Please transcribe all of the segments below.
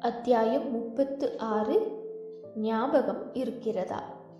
அத்தியாயம் 36. ஞாபகம் இருக்கிறதா?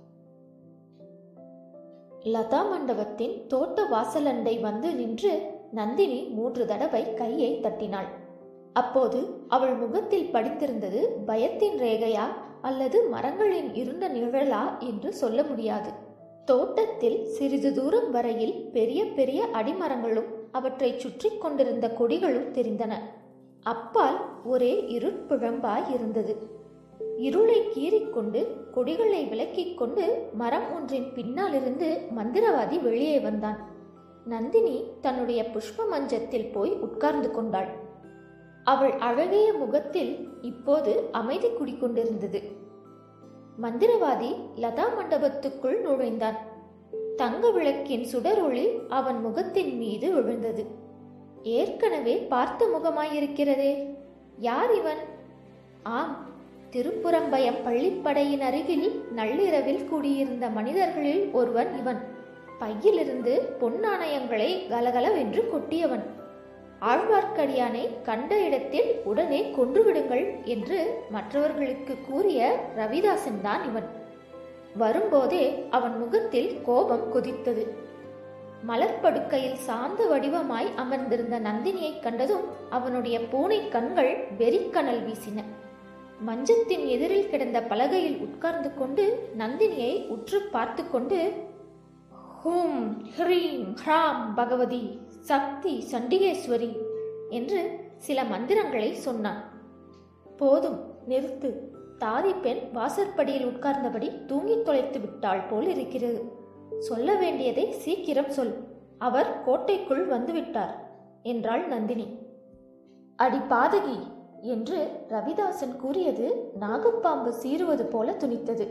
லதா மண்டபத்தின் தோட்ட வாசலண்டை வந்து நின்று நந்தினி 3 தடவை கையை தட்டினாள். அப்போது அவள் முகத்தில் படித்திருந்தது பயத்தின் ரேகையா அல்லது மரங்களின் இருண்ட நிழலா என்று சொல்ல முடியாது. தோட்டத்தில் சிறிது தூரம் வரையில் பெரிய பெரிய அடிமரங்களும் அவற்றை சுற்றி கொண்டிருந்த கொடிகளும் தெரிந்தன. அப்பால் ஒரே இருட்பிழம்பாய் இருந்தது. இருளை கீறிக்கொண்டு கொடிகளை விலக்கிக் கொண்டு மரம் ஒன்றின் பின்னாலிருந்து மந்திரவாதி வெளியே வந்தான். நந்தினி தன்னுடைய புஷ்ப மஞ்சத்தில் போய் உட்கார்ந்து கொண்டாள். அவள் அழகிய முகத்தில் இப்போது அமைதி குடிக்கொண்டிருந்தது. மந்திரவாதி லதா மண்டபத்துக்குள் நுழைந்தான். தங்க விளக்கின் சுடரொளி அவன் முகத்தின் மீது விழுந்தது. ஏற்கனவே பார்த்த முகமாயிருக்கிறதே, யார் இவன்? ஆம், திருப்புறம்பயம் பள்ளிப்படையின் அருகில் நள்ளிரவில் கூடியிருந்த மனிதர்களில் ஒருவன் இவன். பையிலிருந்து பொன்னாணயங்களை கலகலவென்று கொட்டியவன். ஆழ்வார்க்கடியானை கண்ட இடத்தில் உடனே கொன்றுவிடுங்கள் என்று மற்றவர்களுக்கு கூறிய ரவிதாசன் தான் இவன். வரும்போதே அவன் முகத்தில் கோபம் கொதித்தது. மலர்படுக்கையில் சாந்த வடிவமாய் அமர்ந்திருந்த நந்தினியை கண்டதும் அவனுடைய பூனை கண்கள் வெறிக்கனல் வீசின. மஞ்சத்தின் எதிரில் கிடந்த பலகையில் உட்கார்ந்து கொண்டு நந்தினியை உற்று பார்த்து கொண்டு, ஹூம் ஹ்ரீம் ஹ்ராம் பகவதி சக்தி சண்டிகேஸ்வரி என்று சில மந்திரங்களை சொன்னான். போதும், நிறுத்து. தாதி பெண் வாசற்படியில் உட்கார்ந்தபடி தூங்கித் தொலைத்து விட்டாள் போல் இருக்கிறது. சொல்ல வேண்டியதை சீக்கிரம் சொல். அவர் கோட்டைக்குள் வந்துவிட்டார் என்றாள் நந்தினி. அடி பாதகி என்று ரவிதாசன் கூறியது நாகப்பாம்பு சீறுவது போல துணித்தது.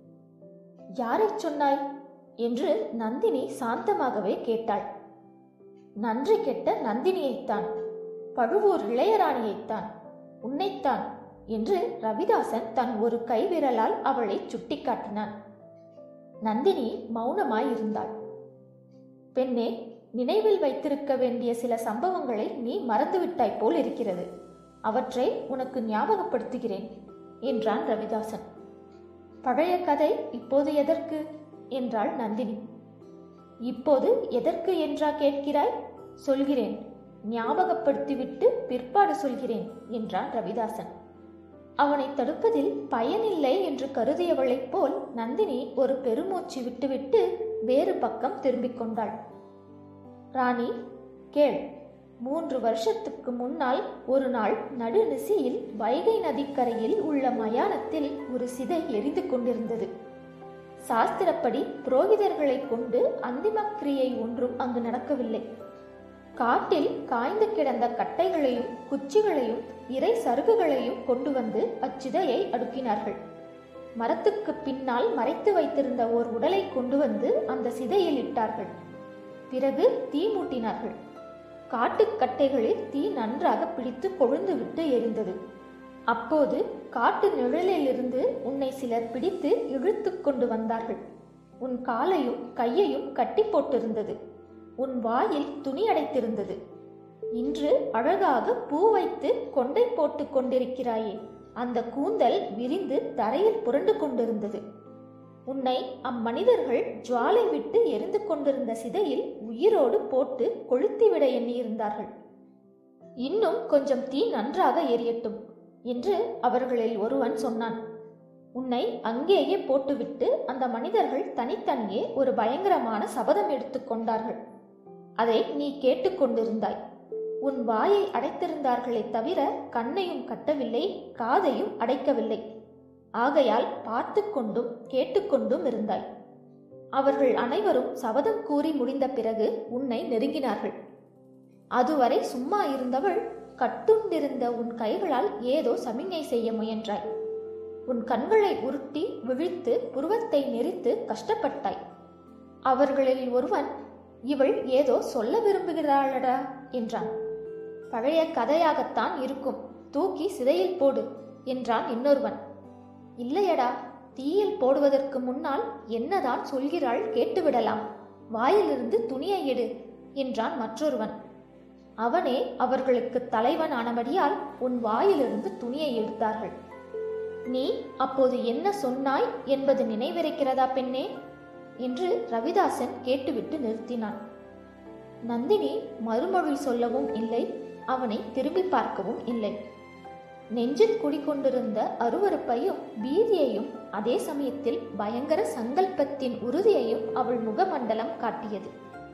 யாரை சொன்னாய் என்று நந்தினி சாந்தமாகவே கேட்டாள். நன்றி கெட்ட நந்தினியைத்தான், பழுவூர் இளையராணியைத்தான், உன்னைத்தான் என்று ரவிதாசன் தன் ஒரு கைவிரலால் அவளை சுட்டிக்காட்டினான். நந்தினி மௌனமாயிருந்தாள். பெண்ணே, நினைவில் வைத்திருக்க வேண்டிய சில சம்பவங்களை நீ மறந்துவிட்டாய் போல் இருக்கிறது. அவற்றை உனக்கு ஞாபகப்படுத்துகிறேன் என்றான் ரவிதாசன். பழைய கதை இப்போது எதற்கு என்றாள் நந்தினி. இப்போது எதற்கு என்றா கேட்கிறாய்? சொல்கிறேன், ஞாபகப்படுத்திவிட்டு பிற்பாடு சொல்கிறேன் என்றான் ரவிதாசன். அவனை தடுப்பதில் பயனில்லை என்று கருதியவளைப் போல் நந்தினி ஒரு பெருமூச்சு விட்டுவிட்டு வேறு பக்கம் திரும்பிக் கொண்டாள். ராணி, கேள். 3 வருஷத்துக்கு முன்னால் ஒரு நாள் நடுநிசியில் வைகை நதிக்கரையில் உள்ள மயானத்தில் ஒரு சிதை எரிந்து கொண்டிருந்தது. சாஸ்திரப்படி புரோகிதர்களை கொண்டு அந்திம கிரியை ஒன்றும் அங்கு நடக்கவில்லை. காட்டில் காய்ந்து கிடந்த கட்டைகளையும் குச்சிகளையும் இறை சருகுகளையும் கொண்டு வந்து அச்சிதையை அடுக்கினார்கள். மரத்துக்கு பின்னால் மறைத்து வைத்திருந்த ஓர் உடலை கொண்டு வந்து அந்த சிதையில் இட்டார்கள். பிறகு தீ மூட்டினார்கள். காட்டுக்கட்டைகளில் தீ நன்றாக பிடித்து கொழுந்துவிட்டு எரிந்தது. அப்போது காட்டு நிழலிலிருந்து உன்னை சிலர் பிடித்து இழுத்து கொண்டு வந்தார்கள். உன் காலையும் கையையும் கட்டி போட்டிருந்தது. உன் வாயில் துணி அடைத்திருந்தது. இன்று அழகாக பூ வைத்து கொண்டை போட்டு கொண்டிருக்கிறாயே, அந்த கூந்தல் விரிந்து தரையில் புரண்டு கொண்டிருந்தது. உன்னை அம்மனிதர்கள் ஜுவாலை விட்டு எரிந்து கொண்டிருந்த சிதையில் உயிரோடு போட்டு கொளுத்திவிட எண்ணியிருந்தார்கள். இன்னும் கொஞ்சம் தீ நன்றாக எரியட்டும் என்று அவர்களில் ஒருவன் சொன்னான். உன்னை அங்கேயே போட்டுவிட்டு அந்த மனிதர்கள் தனித்தனியே ஒரு பயங்கரமான சபதம் எடுத்துக்கொண்டார்கள். அதை நீ கேட்டுக்கொண்டிருந்தாய். உன் வாயை அடைத்திருந்தார்களே தவிர கண்ணையும் கட்டவில்லை, காதையும் அடைக்கவில்லை. ஆகையால் பார்த்து கொண்டும் கேட்டுக்கொண்டும் இருந்தாய். அவர்கள் அனைவரும் சபதம் கூறி முடிந்த பிறகு உன்னை நெருங்கினார்கள். அதுவரை சும்மா இருந்தவள் கட்டுண்டிருந்த உன் கைகளால் ஏதோ சமிஞை செய்ய முயன்றாய். உன் கண்களை உருட்டி விழித்து புருவத்தை நெரித்து கஷ்டப்பட்டாய். அவர்களில் ஒருவன், இவள் ஏதோ சொல்ல விரும்புகிறாளடா என்றான். பழைய கதையாகத்தான் இருக்கும், தூக்கி சிதையில் போடு என்றான் இன்னொருவன். இல்லையடா, தீயில் போடுவதற்கு முன்னால் என்னதான் சொல்கிறாள் கேட்டுவிடலாம், வாயிலிருந்து துணியை எடு என்றான் மற்றொருவன். அவனே அவர்களுக்கு தலைவனானபடியால் உன் வாயிலிருந்து துணியை எடுத்தார்கள். நீ அப்போது என்ன சொன்னாய் என்பது நினைவிருக்கிறதா பெண்ணே என்று ரவிதாசன் கேட்டுவிட்டு நிறுத்தினான். நந்தினி மறுமொழி சொல்லவும் இல்லை, அவனை திரும்பி பார்க்கவும் இல்லை. நெஞ்சில் குடிக்கொண்டிருந்த அருவருப்பையும் பீதியையும் அதே சமயத்தில் பயங்கர சங்கல்பத்தின் உறுதியையும் அவள் முகமண்டலம் காட்டியது.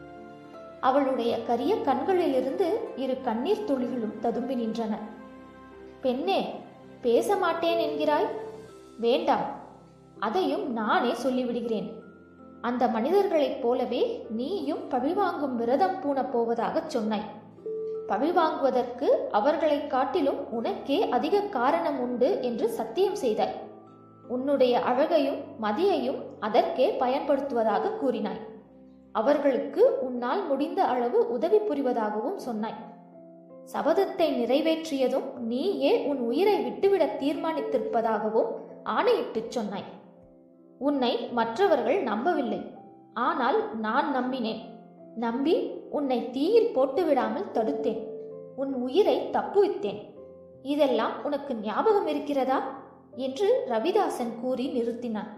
அவளுடைய கரிய கண்களிலிருந்து இரு கண்ணீர் துளிகளும் ததும்பி நின்றன. பெண்ணே, பேச மாட்டேன் என்கிறாய்? வேண்டாம், அதையும் நானே சொல்லிவிடுகிறேன். அந்த மனிதர்களைப் போலவே நீயும் பழிவாங்கும் விரதம் பூண போவதாகச் சொன்னாய். பழிவாங்குவதற்கு அவர்களை காட்டிலும் உனக்கே அதிக காரணம் உண்டு என்று சத்தியம் செய்தாய். உன்னுடைய அழகையும் மதியையும் அதற்கே பயன்படுத்துவதாக கூறினாய். அவர்களுக்கு உன்னால் முடிந்த அளவு உதவி புரிவதாகவும் சொன்னாய். சபதத்தை நிறைவேற்றியதும் நீயே உன் உயிரை விட்டுவிட தீர்மானித்திருப்பதாகவும் ஆணையிட்டுச் சொன்னாய். உன்னை மற்றவர்கள் நம்பவில்லை, ஆனால் நான் நம்பினேன். நம்பி உன்னை தீயில் போட்டு விடாமல் தடுத்தேன். உன் உயிரை தப்புவித்தேன். இதெல்லாம் உனக்கு ஞாபகம் இருக்கிறதா என்று ரவிதாசன் கூறி நிறுத்தினான்.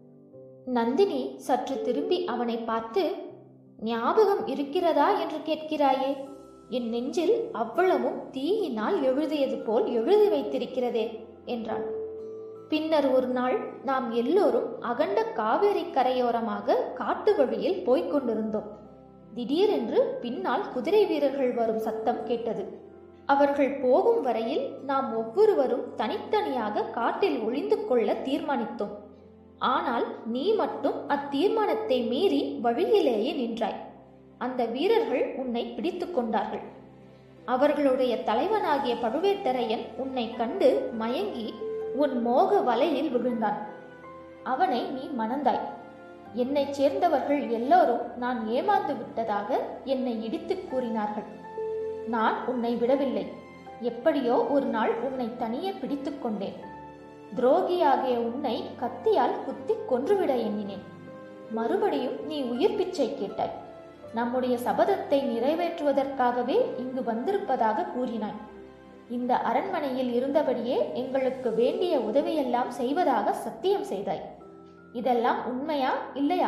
நந்தினி சற்று திரும்பி அவனை பார்த்து, ஞாபகம் இருக்கிறதா என்று கேட்கிறாயே? என் நெஞ்சில் அவ்வளவும் தீயினால் எழுதியது போல் எழுதி வைத்திருக்கிறதே என்றாள். பின்னர் ஒரு நாள் நாம் எல்லோரும் அகண்ட காவேரி கரையோரமாக காட்டு வழியில் போய்க் கொண்டிருந்தோம். திடீரென்று பின்னால் குதிரை வீரர்கள் வரும் சத்தம் கேட்டது. அவர்கள் போகும் வரையில் நாம் ஒவ்வொருவரும் தனித்தனியாக காட்டில் ஒளிந்து கொள்ள தீர்மானித்தோம். ஆனால் நீ மட்டும் அத்தீர்மானத்தை மீறி வழியிலேயே நின்றாய். அந்த வீரர்கள் உன்னை பிடித்து கொண்டார்கள். அவர்களுடைய தலைவனாகிய பழுவேட்டரையன் உன்னை கண்டு மயங்கி உன் மோக வலையில் விழுந்தான். அவனை நீ மணந்தாய். என்னைச் சேர்ந்தவர்கள் எல்லோரும் நான் ஏமாந்து விட்டதாக என்னை இடித்து கூறினார்கள். நான் உன்னை விடவில்லை. எப்படியோ ஒரு நாள் உன்னை தனியே பிடித்து கொண்டேன். துரோகியாகிய உன்னை கத்தியால் குத்தி கொன்றுவிட எண்ணினேன். மறுபடியும் நீ உயிர் பிச்சை கேட்டாய். நம்முடைய சபதத்தை நிறைவேற்றுவதற்காகவே இங்கு வந்திருப்பதாக கூறினாய். இந்த அரண்மனையில் இருந்தபடியே எங்களுக்கு வேண்டிய உதவியெல்லாம் செய்வதாக சத்தியம் செய்தாய். இதெல்லாம் உண்மையா இல்லையா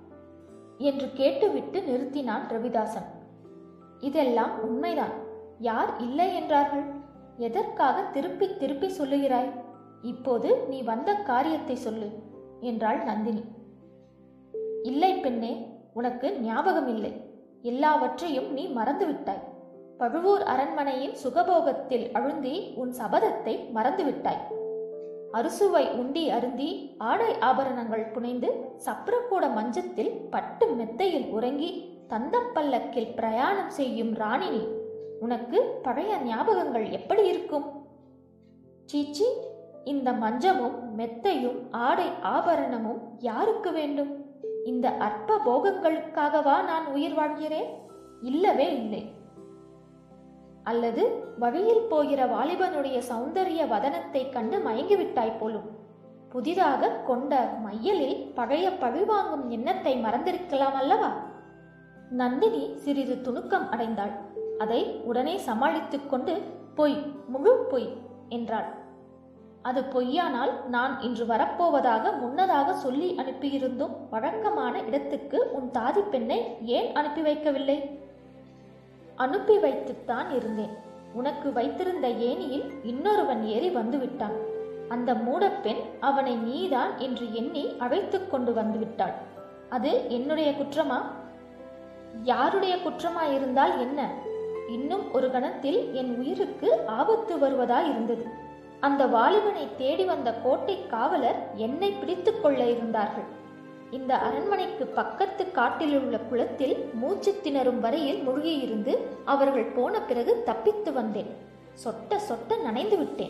என்று கேட்டுவிட்டு நிறுத்தினான் ரவிதாசன். இதெல்லாம் உண்மைதான். யார் இல்லை என்றார்கள்? எதற்காக திருப்பி திருப்பி சொல்லுகிறாய்? இப்போது நீ வந்த காரியத்தை சொல்லு என்றாள் நந்தினி. இல்லை பெண்ணே, உனக்கு ஞாபகம் இல்லை. எல்லாவற்றையும் நீ மறந்துவிட்டாய். பழுவூர் அரண்மனையின் சுகபோகத்தில் அழுந்தி உன் சபதத்தை மறந்துவிட்டாய். அறுசுவை உண்டி அருந்தி ஆடை ஆபரணங்கள் புனைந்து சப்ரக்கூட மஞ்சத்தில் பட்டு மெத்தையில் உறங்கி தந்தப்பல்லக்கில் பிரயாணம் செய்யும் ராணினி. உனக்கு பழைய ஞாபகங்கள் எப்படி இருக்கும்? சீச்சி, இந்த மஞ்சமும் மெத்தையும் ஆடை ஆபரணமும் யாருக்கு வேண்டும்? இந்த அற்ப போகங்களுக்காகவா நான் உயிர் வாழ்கிறேன்? இல்லவே இல்லை. அல்லது வழியில் போகிற வாலிபனுடைய சௌந்தரிய வதனத்தை கண்டு மயங்கிவிட்டாய் போலும். புதிதாக கொண்ட மையலில் பழைய பழிவாங்கும் எண்ணத்தை மறந்திருக்கலாம் அல்லவா? நந்தினி சிறிது துணுக்கம் அடைந்தாள். அதை உடனே சமாளித்துக் கொண்டு பொய், முழு பொய் என்றாள். அது பொய்யானால் நான் இன்று வரப்போவதாக முன்னதாக சொல்லி அனுப்பியிருந்தும் வழக்கமான இடத்துக்கு உன் தாதி பெண்ணை ஏன் அனுப்பி வைக்கவில்லை? அனுப்பி வைத்துத்தான் இருந்தேன். உனக்கு வைத்திருந்த ஏணியில் இன்னொருவன் ஏறி வந்து விட்டான். அந்த மூடப்பெண் அவனை நீதான் என்று எண்ணி அழைத்து கொண்டு வந்து விட்டாள். அது என்னுடைய குற்றமா? யாருடைய குற்றமாயிருந்தால் என்ன? இன்னும் ஒரு கணத்தில் என் உயிருக்கு ஆபத்து வருவதாயிருந்தது. அந்த வாலிபனை தேடி வந்த கோட்டை காவலர் என்னை பிடித்து கொள்ள இருந்தார்கள். இந்த அரண்மனைக்கு பக்கத்து காட்டிலுள்ள குளத்தில் மூச்சு திணறும் வரையில் மூழ்கியிருந்து அவர்கள் போன பிறகு தப்பித்து வந்தேன். சொட்ட சொட்ட நனைந்து விட்டேன்.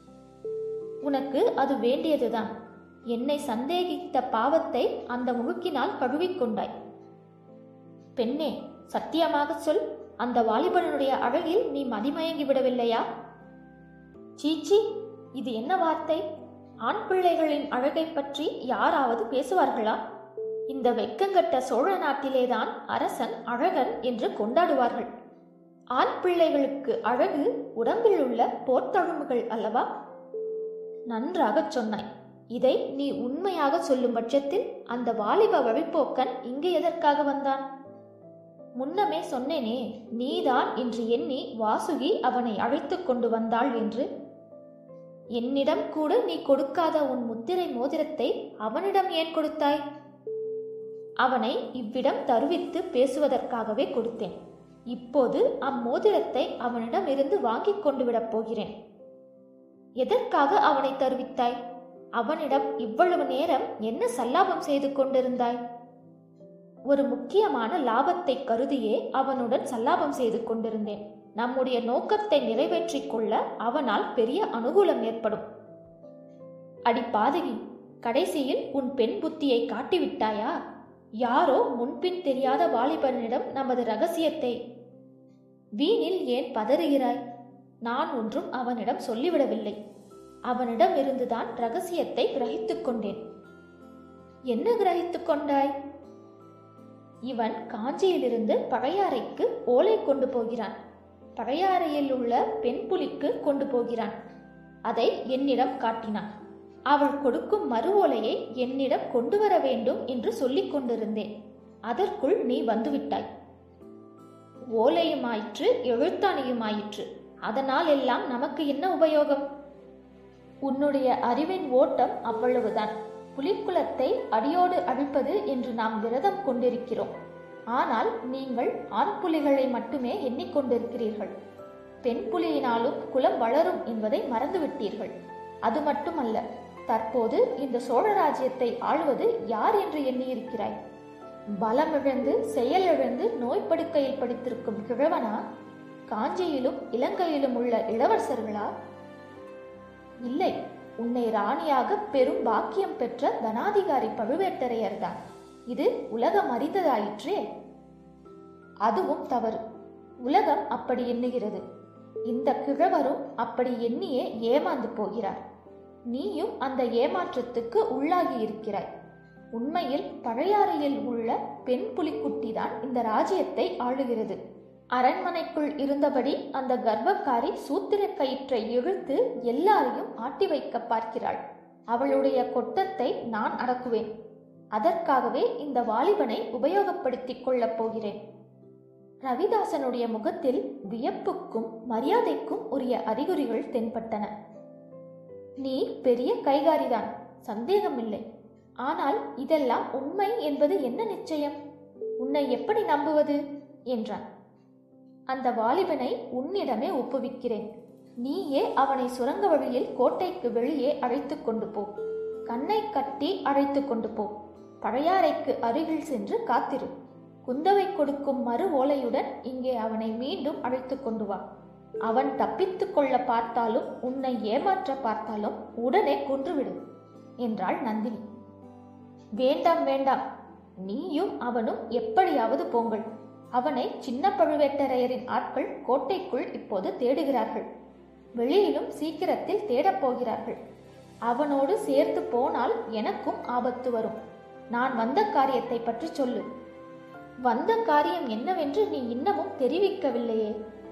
உனக்கு அது வேண்டியதுதான். என்னை சந்தேகித்த பாவத்தை அந்த முழுக்கினால் கழுவிக்கொண்டாய். பெண்ணே, சத்தியமாக சொல், அந்த வாலிபனுடைய அழகில் நீ மதிமயங்கி விடவில்லையா? சீச்சி, இது என்ன வார்த்தை? ஆண் பிள்ளைகளின் அழகை பற்றி யாராவது பேசுவார்களா? இந்த வெக்கங்கட்ட சோழ நாட்டிலேதான் அரசன் அழகன் என்று கொண்டாடுவார்கள். ஆண் பிள்ளைகளுக்கு அழகு உடம்பில் உள்ள போர்த்தழும்புகள் அல்லவா? நன்றாகச் சொன்னாய். இதை நீ உண்மையாக சொல்லும் பட்சத்தில் அந்த வாலிப வழிப்போக்கன் இங்கு எதற்காக வந்தான்? முன்னமே சொன்னேனே, நீதான் என்று எண்ணி வாசுகி அவனை அழைத்து கொண்டு வந்தாள் என்று. என்னிடம் கூட நீ கொடுக்காத உன் முத்திரை மோதிரத்தை அவனிடம் ஏன் கொடுத்தாய்? அவனை இவ்விடம் தருவித்து பேசுவதற்காகவே கொடுத்தேன். இப்போது அம்மோதிரத்தை அவனிடம் இருந்து வாங்கிக் கொண்டு விடப் போகிறேன். எதற்காக அவனை தருவித்தாய்? அவனிடம் இவ்வளவு நேரம் என்ன சல்லாபம் செய்து கொண்டிருந்தாய்? ஒரு முக்கியமான லாபத்தை கருதியே அவனுடன் சல்லாபம் செய்து கொண்டிருந்தேன். நம்முடைய நோக்கத்தை நிறைவேற்றிக் கொள்ள அவனால் பெரிய அனுகூலம் ஏற்படும். அடி பாதகி, கடைசியில் உன் பெண் புத்தியை காட்டிவிட்டாயா? யாரோ முன்பின் தெரியாத வாலிபனிடம் நமது ரகசியத்தை... வீணில் ஏன் பதறுகிறாய்? நான் ஒன்றும் அவனிடம் சொல்லிவிடவில்லை. அவனிடம் இருந்துதான் ரகசியத்தை கிரகித்துக் கொண்டேன். என்ன கிரகித்துக் கொண்டாய்? இவன் காஞ்சியிலிருந்து பழையாறைக்கு ஓலை கொண்டு போகிறான். பழையாறையில் உள்ள பெண் புலிக்கு கொண்டு போகிறான். அதை என்னிடம் காட்டினான். அவள் கொடுக்கும் மறு ஓலையை என்னிடம் கொண்டு வர வேண்டும் என்று சொல்லிக் கொண்டிருந்தேன். அதற்குள் நீ வந்துவிட்டாய். ஓலையுமாயிற்று, எழுத்தாணியுமாயிற்று. அதனால் எல்லாம் நமக்கு என்ன உபயோகம்? உன்னுடைய அறிவின் ஓட்டம் அவ்வளவுதான். புலிக்குலத்தை அடியோடு அழிப்பது என்று நாம் விரதம் கொண்டிருக்கிறோம். ஆனால் நீங்கள் ஆண் புலிகளை மட்டுமே எண்ணிக்கொண்டிருக்கிறீர்கள். பெண் புலியினாலும் குலம் வளரும் என்பதை மறந்துவிட்டீர்கள். அது மட்டுமல்ல, தற்போது இந்த சோழராஜ்யத்தை ஆளுவது யார் என்று எண்ணியிருக்கிறாய்? பலமிழந்து செயலிழந்து நோய்ப்படுக்கையில் படுத்திருக்கும் கிழவனா? காஞ்சியிலும் இலங்கையிலும் உள்ள இளவரசர்களா? இல்லை, உன்னை ராணியாக பெரும் பாக்கியம் பெற்ற தனாதிகாரி பழுவேட்டரையர்தான். இது உலகம் அறிந்ததாயிற்றே. அதுவும் தவறு. உலகம் அப்படி எண்ணுகிறது. இந்த கிழவரும் அப்படி எண்ணியே ஏமாந்து போகிறார். நீயும் அந்த ஏமாற்றத்துக்கு உள்ளாகி இருக்கிறாய். உண்மையில் பழையாறையில் உள்ள பெண் புலிக்குட்டிதான் இந்த ராஜ்யத்தை ஆளுகிறது. அரண்மனைக்குள் இருந்தபடி அந்த கர்வக்காரி சூத்திர கயிற்றை இழுத்து எல்லாரையும் ஆட்டி வைக்க பார்க்கிறாள். அவளுடைய கொட்டத்தை நான் அடக்குவேன். அதற்காகவே இந்த வாலிபனை உபயோகப்படுத்திக் கொள்ளப் போகிறேன். ரவிதாசனுடைய முகத்தில் வியப்புக்கும் மரியாதைக்கும் உரிய அறிகுறிகள் தென்பட்டன. நீ பெரிய கைகாரிதான், சந்தேகமில்லை. ஆனால் இதெல்லாம் உண்மை என்பது என்ன நிச்சயம்? உன்னை எப்படி நம்புவது என்றான். அந்த வாலிபனை உன்னிடமே ஒப்புவிக்கிறேன். நீயே அவனை சுரங்க வழியில் கோட்டைக்கு வெளியே அழைத்து கொண்டு போ. கண்ணை கட்டி அழைத்து கொண்டு போ. பழையாறைக்கு அருகில் சென்று காத்திரு. குந்தவை கொடுக்கும் மறு ஓலையுடன் இங்கே அவனை மீண்டும் அழைத்து கொண்டு வா. அவன் தப்பித்து கொள்ள பார்த்தாலும் உன்னை ஏமாற்ற பார்த்தாலும் உடனே கொன்றுவிடு என்றாள் நந்தினி. வேண்டாம் வேண்டாம், நீயும் அவனும் எப்படியாவது போங்கள். அவனை சின்ன பழுவேட்டரையரின் ஆட்கள் கோட்டைக்குள் இப்போது தேடுகிறார்கள். வெளியிலும் சீக்கிரத்தில் தேடப்போகிறார்கள். அவனோடு சேர்த்து போனால் எனக்கும் ஆபத்து வரும். நான் வந்த காரியத்தை பற்றி சொல்லு. வந்த காரியம் என்னவென்று நீ இன்னமும் தெரிவிக்கவில்லையே.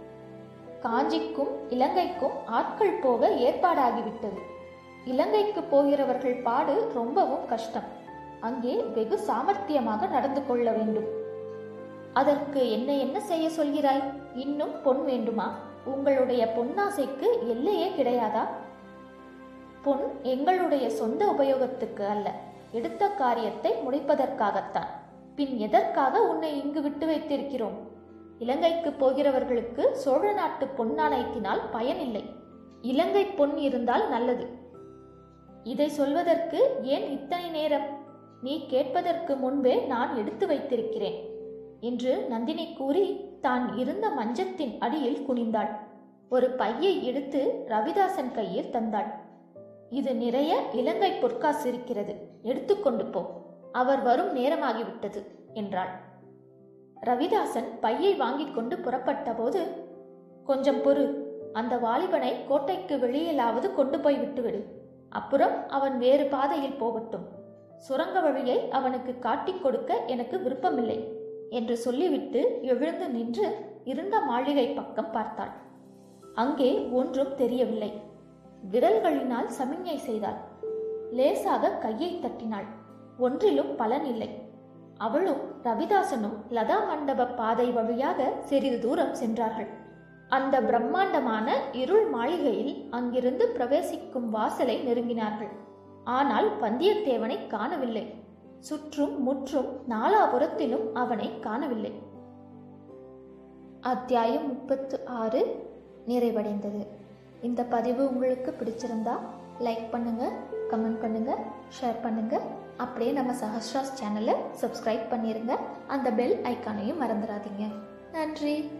காஞ்சிக்கும் இலங்கைக்கும் ஆட்கள் போக ஏற்பாடாகிவிட்டது. இலங்கைக்கு போகிறவர்கள் பாடு ரொம்பவும் கஷ்டம். அங்கே வெகு சாமர்த்தியமாக நடந்து கொள்ள வேண்டும். அதற்கு என்ன செய்ய சொல்கிறாய்? இன்னும் பொன் வேண்டுமா? உங்களுடைய பொன்னாசைக்கு எல்லையே கிடையாதா? பொன் எங்களுடைய சொந்த உபயோகத்துக்கு அல்ல, எடுத்த காரியத்தை முடிப்பதற்காகத்தான். பின் எதற்காக உன்னை இங்கு விட்டு வைத்திருக்கிறோம்? இலங்கைக்கு போகிறவர்களுக்கு சோழ நாட்டு பொன்னாணைத்தினால் பயனில்லை. இலங்கை பொன் இருந்தால் நல்லது. இதை சொல்வதற்கு ஏன் இத்தனை நேரம்? நீ கேட்பதற்கு முன்பே நான் எடுத்து வைத்திருக்கிறேன் என்று நந்தினி கூறி தான் இருந்த மஞ்சத்தின் அடியில் குனிந்தாள். ஒரு பையை எடுத்து ரவிதாசன் கையில் தந்தாள். இது நிறைய இலங்கை பொற்காசு இருக்கிறது, எடுத்துக்கொண்டு போ. அவர் வரும் நேரமாகிவிட்டது என்றாள். ரவிதாசன் பையை வாங்கிக் கொண்டு புறப்பட்ட போது, கொஞ்சம் பொறு, அந்த வாலிபனை கோட்டைக்கு வெளியிலாவது கொண்டு போய் விட்டுவிடு. அப்புறம் அவன் வேறு பாதையில் போகட்டும். சுரங்க வழியை அவனுக்கு காட்டிக் கொடுக்க எனக்கு விருப்பமில்லை என்று சொல்லிவிட்டு எழுந்து நின்று இருண்ட மாளிகை பக்கம் பார்த்தாள். அங்கே ஒன்றும் தெரியவில்லை. விரல்களினால் சமிஞ்ஞை செய்தாள். லேசாக கையை தட்டினாள். ஒன்றிலும் பலன் இல்லை. அவளும் ரவிதாசனும் லதா மண்டப பாதை வழியாக சிறிது தூரம் சென்றார்கள். அந்த பிரம்மாண்டமான இருள் மாளிகையில் அங்கிருந்து பிரவேசிக்கும் வாசலை நெருங்கினார்கள். ஆனால் வந்தியத்தேவனை காணவில்லை. சுற்றும் முற்றும் நாலாபுரத்திலும் அவனை காணவில்லை. அத்தியாயம் 36 நிறைவடைந்தது. இந்த பதிவு உங்களுக்கு பிடிச்சிருந்தா லைக் பண்ணுங்க, கமெண்ட் பண்ணுங்க, ஷேர் பண்ணுங்க. அப்படியே நம்ம சஹஸ்ராஸ் சேனலை சப்ஸ்கிரைப் பண்ணிருங்க. அந்த பெல் ஐக்கானையும் மறந்துடாதீங்க. நன்றி.